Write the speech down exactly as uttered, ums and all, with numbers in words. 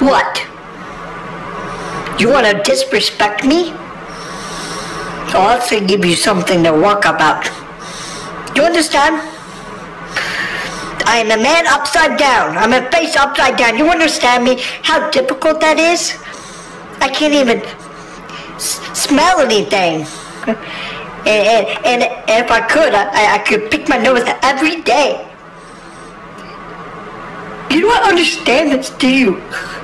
What? You want to disrespect me? So I'll have to give you something to work about. Do you understand? I am a man upside down. I'm a face upside down. You understand me? How difficult that is? I can't even s smell anything. And, and, and, and if I could, I, I could pick my nose every day. You don't understand this, do you?